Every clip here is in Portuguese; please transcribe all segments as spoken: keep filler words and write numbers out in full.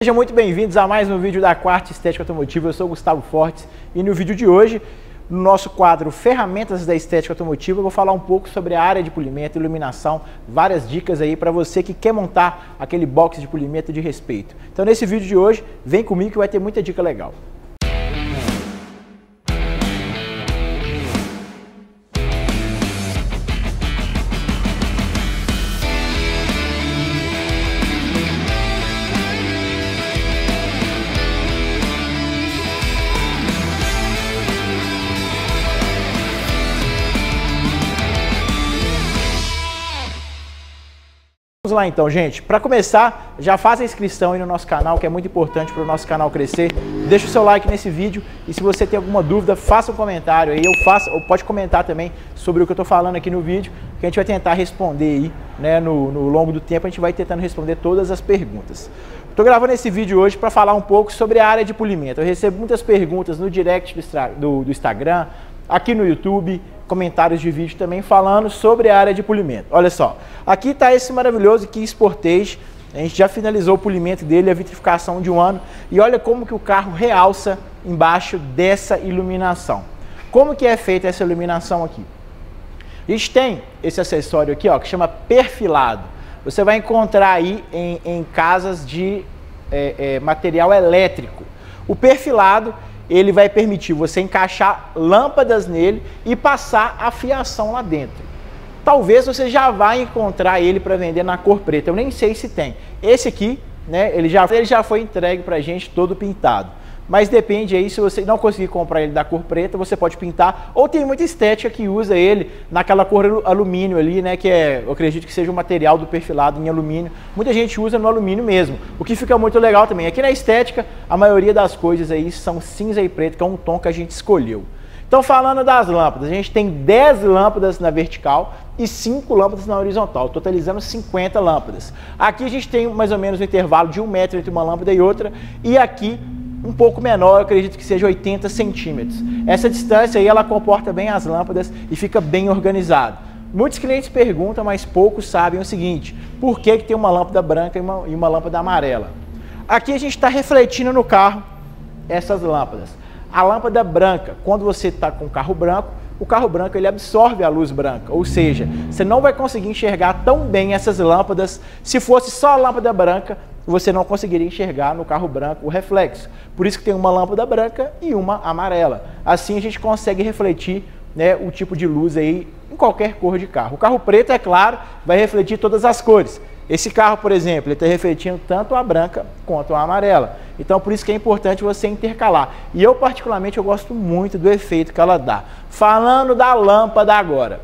Sejam muito bem-vindos a mais um vídeo da Quarte Estética Automotiva. Eu sou o Gustavo Fortes e no vídeo de hoje, no nosso quadro Ferramentas da Estética Automotiva, eu vou falar um pouco sobre a área de polimento, iluminação, várias dicas aí para você que quer montar aquele box de polimento de respeito. Então nesse vídeo de hoje, vem comigo que vai ter muita dica legal. Vamos lá então, gente. Para começar, já faz a inscrição aí no nosso canal, que é muito importante para o nosso canal crescer. Deixa o seu like nesse vídeo e se você tem alguma dúvida, faça um comentário aí, ou, faça, ou pode comentar também sobre o que eu estou falando aqui no vídeo, que a gente vai tentar responder aí, né, no, no longo do tempo, a gente vai tentando responder todas as perguntas. Estou gravando esse vídeo hoje para falar um pouco sobre a área de polimento. Eu recebo muitas perguntas no direct do, do, do Instagram, aqui no YouTube, comentários de vídeo também falando sobre a área de polimento. Olha só, aqui está esse maravilhoso Kia Sportage, a gente já finalizou o polimento dele, a vitrificação de um ano, e olha como que o carro realça embaixo dessa iluminação. Como que é feita essa iluminação aqui? A gente tem esse acessório aqui, ó, que chama perfilado. Você vai encontrar aí em, em casas de é, é, material elétrico. O perfilado, ele vai permitir você encaixar lâmpadas nele e passar a fiação lá dentro. Talvez você já vá encontrar ele para vender na cor preta, eu nem sei se tem. Esse aqui, né, ele já, ele já foi entregue para a gente todo pintado. Mas depende aí, se você não conseguir comprar ele da cor preta, você pode pintar. Ou tem muita estética que usa ele naquela cor alumínio ali, né? Que é, eu acredito que seja o material do perfilado em alumínio. Muita gente usa no alumínio mesmo, o que fica muito legal também. Aqui na estética, a maioria das coisas aí são cinza e preto, que é um tom que a gente escolheu. Então, falando das lâmpadas, a gente tem dez lâmpadas na vertical e cinco lâmpadas na horizontal, totalizando cinquenta lâmpadas. Aqui a gente tem mais ou menos um intervalo de um metro entre uma lâmpada e outra, e aqui um pouco menor, eu acredito que seja oitenta centímetros. Essa distância aí, ela comporta bem as lâmpadas e fica bem organizado. Muitos clientes perguntam, mas poucos sabem o seguinte: por que que tem uma lâmpada branca e uma, e uma lâmpada amarela? Aqui a gente está refletindo no carro essas lâmpadas. A lâmpada branca, quando você está com o carro branco, o carro branco ele absorve a luz branca, ou seja, você não vai conseguir enxergar tão bem essas lâmpadas. Se fosse só a lâmpada branca, você não conseguiria enxergar no carro branco o reflexo. Por isso que tem uma lâmpada branca e uma amarela. Assim a gente consegue refletir, né, o tipo de luz aí em qualquer cor de carro. O carro preto, é claro, vai refletir todas as cores. Esse carro, por exemplo, ele está refletindo tanto a branca quanto a amarela. Então, por isso que é importante você intercalar. E eu, particularmente, eu gosto muito do efeito que ela dá. Falando da lâmpada agora.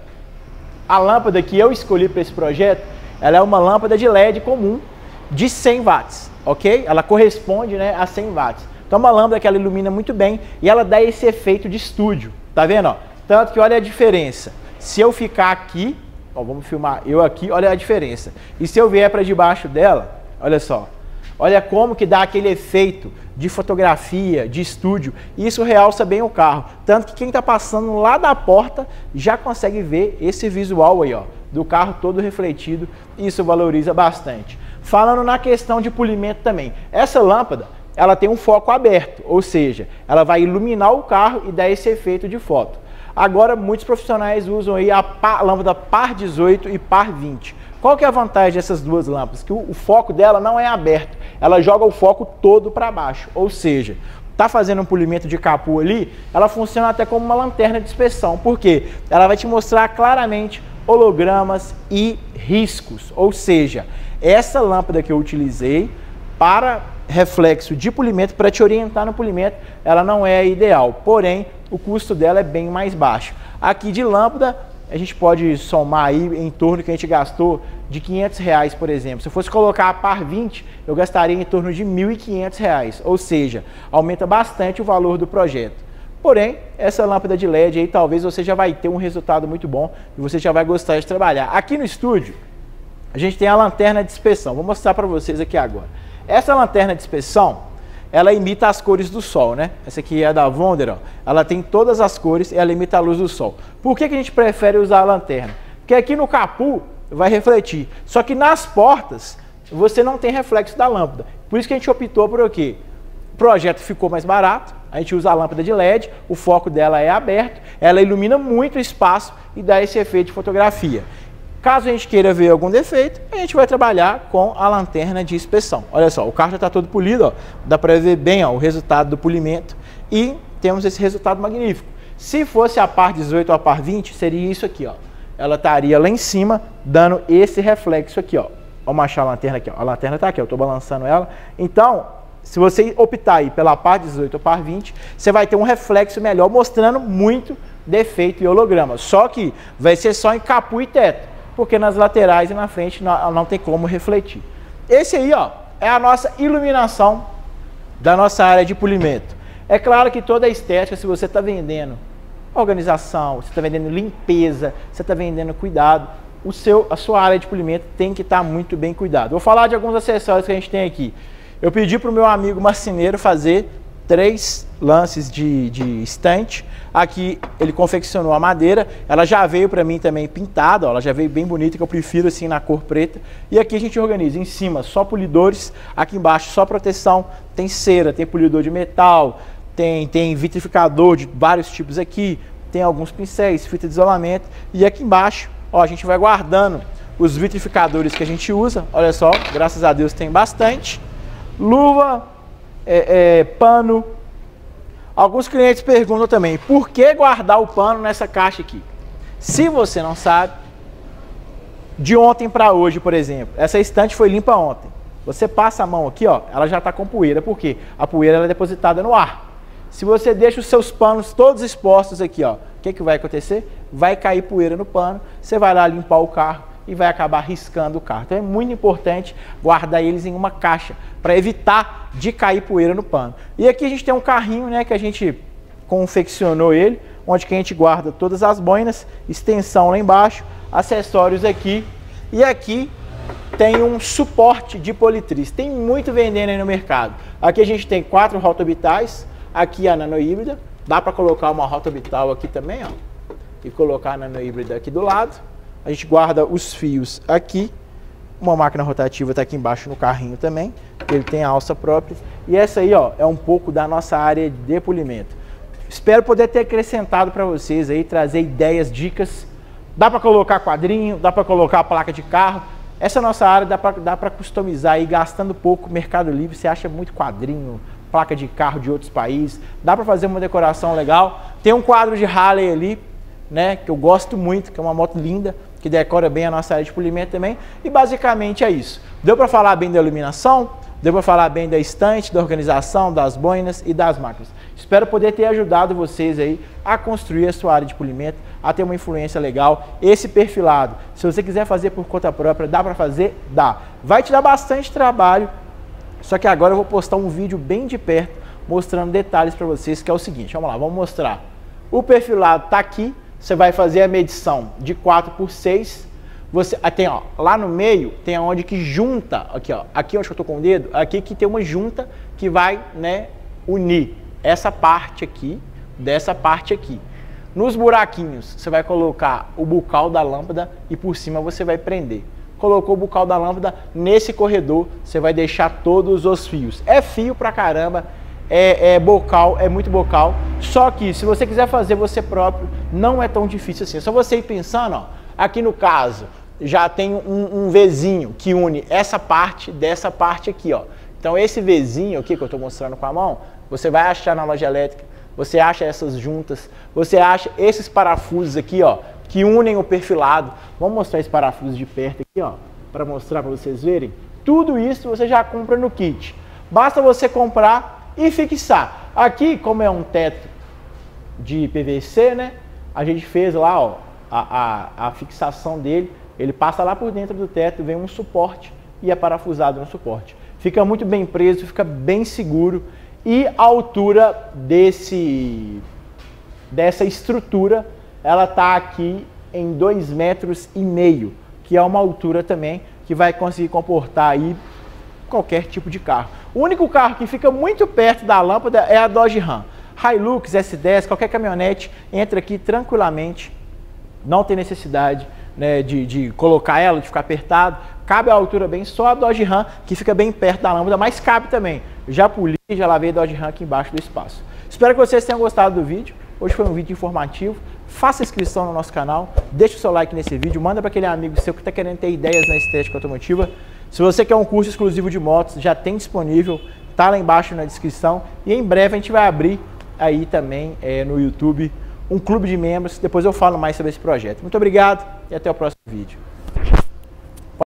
A lâmpada que eu escolhi para esse projeto, ela é uma lâmpada de L E D comum de cem watts, ok? Ela corresponde, né, a cem watts. Então, é uma lâmpada que ela ilumina muito bem e ela dá esse efeito de estúdio. Tá vendo? Ó? Tanto que olha a diferença. Se eu ficar aqui, ó, vamos filmar eu aqui, olha a diferença. E se eu vier para debaixo dela, olha só. Olha como que dá aquele efeito de fotografia, de estúdio. E isso realça bem o carro. Tanto que quem está passando lá da porta já consegue ver esse visual aí, ó, do carro todo refletido. Isso valoriza bastante. Falando na questão de polimento também. Essa lâmpada, ela tem um foco aberto. Ou seja, ela vai iluminar o carro e dar esse efeito de foto. Agora, muitos profissionais usam aí a par, lâmpada par dezoito e par vinte. Qual que é a vantagem dessas duas lâmpadas? Que o, o foco dela não é aberto, ela joga o foco todo para baixo. Ou seja, tá fazendo um polimento de capô ali, ela funciona até como uma lanterna de inspeção. Por quê? Ela vai te mostrar claramente hologramas e riscos. Ou seja, essa lâmpada que eu utilizei para reflexo de polimento, para te orientar no polimento, ela não é ideal. Porém, o custo dela é bem mais baixo. Aqui de lâmpada, a gente pode somar aí em torno que a gente gastou de quinhentos reais, por exemplo. Se eu fosse colocar a par vinte, eu gastaria em torno de mil e quinhentos reais. Ou seja, aumenta bastante o valor do projeto. Porém, essa lâmpada de L E D aí, talvez você já vai ter um resultado muito bom e você já vai gostar de trabalhar. Aqui no estúdio, a gente tem a lanterna de inspeção. Vou mostrar para vocês aqui agora. Essa lanterna de inspeção, ela imita as cores do sol, né? Essa aqui é a da Wonder, ó. Ela tem todas as cores e ela imita a luz do sol. Por que que a gente prefere usar a lanterna? Porque aqui no capô vai refletir. Só que nas portas você não tem reflexo da lâmpada. Por isso que a gente optou por o quê? O projeto ficou mais barato, a gente usa a lâmpada de L E D, o foco dela é aberto, ela ilumina muito o espaço e dá esse efeito de fotografia. Caso a gente queira ver algum defeito, a gente vai trabalhar com a lanterna de inspeção. Olha só, o carro já está todo polido, ó, dá para ver bem ó, o resultado do polimento e temos esse resultado magnífico. Se fosse a par dezoito ou a par vinte, seria isso aqui, ó. Ela estaria lá em cima, dando esse reflexo aqui, ó. Vamos achar a lanterna aqui, ó. A lanterna está aqui, eu estou balançando ela. Então, se você optar aí pela par dezoito ou par vinte, você vai ter um reflexo melhor, mostrando muito defeito e holograma. Só que vai ser só em capô e teto, porque nas laterais e na frente não, não tem como refletir. Esse aí, ó, é a nossa iluminação da nossa área de polimento. É claro que toda a estética, se você está vendendo organização, você está vendendo limpeza, você está vendendo cuidado, o seu, a sua área de polimento tem que estar muito bem cuidado. Vou falar de alguns acessórios que a gente tem aqui. Eu pedi para o meu amigo marceneiro fazer três lances de, de estante. Aqui ele confeccionou a madeira, ela já veio para mim também pintada, ó, ela já veio bem bonita, que eu prefiro assim na cor preta. E aqui a gente organiza em cima só polidores, aqui embaixo só proteção, tem cera, tem polidor de metal, tem, tem vitrificador de vários tipos aqui, tem alguns pincéis, fita de isolamento. E aqui embaixo, ó, a gente vai guardando os vitrificadores que a gente usa, olha só, graças a Deus tem bastante. Luva, é, é, pano. Alguns clientes perguntam também, por que guardar o pano nessa caixa aqui? Se você não sabe, de ontem para hoje, por exemplo, essa estante foi limpa ontem. Você passa a mão aqui, ó, ela já está com poeira, por quê? A poeira ela é depositada no ar. Se você deixa os seus panos todos expostos aqui, ó, o que, que vai acontecer? Vai cair poeira no pano, você vai lá limpar o carro e vai acabar riscando o carro. Então é muito importante guardar eles em uma caixa para evitar de cair poeira no pano. E aqui a gente tem um carrinho, né, que a gente confeccionou ele, onde que a gente guarda todas as boinas, extensão lá embaixo, acessórios aqui. E aqui tem um suporte de politriz. Tem muito vendendo aí no mercado. Aqui a gente tem quatro rotorbitais, aqui a nano híbrida. Dá para colocar uma rotorbital aqui também, ó, e colocar a nano híbrida aqui do lado. A gente guarda os fios aqui. Uma máquina rotativa está aqui embaixo no carrinho também. Ele tem a alça própria. E essa aí, ó, é um pouco da nossa área de polimento. Espero poder ter acrescentado para vocês aí, trazer ideias, dicas. Dá para colocar quadrinho, dá para colocar placa de carro. Essa nossa área dá para dá para customizar aí, gastando pouco. Mercado Livre, você acha muito quadrinho, placa de carro de outros países. Dá para fazer uma decoração legal. Tem um quadro de Harley ali, né, que eu gosto muito, que é uma moto linda, que decora bem a nossa área de polimento também. E basicamente é isso. Deu para falar bem da iluminação, deu para falar bem da estante, da organização, das boinas e das máquinas. Espero poder ter ajudado vocês aí a construir a sua área de polimento, a ter uma influência legal. Esse perfilado, se você quiser fazer por conta própria, dá para fazer? Dá. Vai te dar bastante trabalho, só que agora eu vou postar um vídeo bem de perto, mostrando detalhes para vocês, que é o seguinte, vamos lá, vamos mostrar. O perfilado está aqui. Você vai fazer a medição de quatro por seis. Você tem, ó, lá no meio tem onde que junta, aqui, ó, aqui onde eu estou com o dedo, aqui que tem uma junta que vai, né, unir essa parte aqui dessa parte aqui. Nos buraquinhos você vai colocar o bucal da lâmpada e por cima você vai prender. Colocou o bucal da lâmpada, nesse corredor você vai deixar todos os fios. É fio pra caramba. É, é bocal, é muito bocal, só que se você quiser fazer você próprio, não é tão difícil assim. É só você ir pensando, ó, aqui no caso, já tem um, um Vzinho que une essa parte dessa parte aqui, ó. Então esse Vzinho aqui que eu estou mostrando com a mão, você vai achar na loja elétrica, você acha essas juntas, você acha esses parafusos aqui, ó, que unem o perfilado. Vamos mostrar esse parafuso de perto aqui, ó, para mostrar para vocês verem. Tudo isso você já compra no kit. Basta você comprar e fixar. Aqui, como é um teto de P V C, né? A gente fez lá, ó, a, a, a fixação dele. Ele passa lá por dentro do teto, vem um suporte e é parafusado no suporte. Fica muito bem preso, fica bem seguro. E a altura desse, dessa estrutura, ela tá aqui em dois metros e meio, que é uma altura também que vai conseguir comportar aí qualquer tipo de carro. O único carro que fica muito perto da lâmpada é a Dodge Ram. Hilux, S dez, qualquer caminhonete entra aqui tranquilamente, não tem necessidade, né, de, de colocar ela, de ficar apertado. cabe a altura bem, só a Dodge Ram, que fica bem perto da lâmpada, mas cabe também. Já poli, já lavei a Dodge Ram aqui embaixo do espaço. Espero que vocês tenham gostado do vídeo. Hoje foi um vídeo informativo. Faça inscrição no nosso canal, deixa o seu like nesse vídeo, manda para aquele amigo seu que está querendo ter ideias na estética automotiva. Se você quer um curso exclusivo de motos, já tem disponível, tá lá embaixo na descrição. E em breve a gente vai abrir aí também é, no YouTube um clube de membros. Depois eu falo mais sobre esse projeto. Muito obrigado e até o próximo vídeo.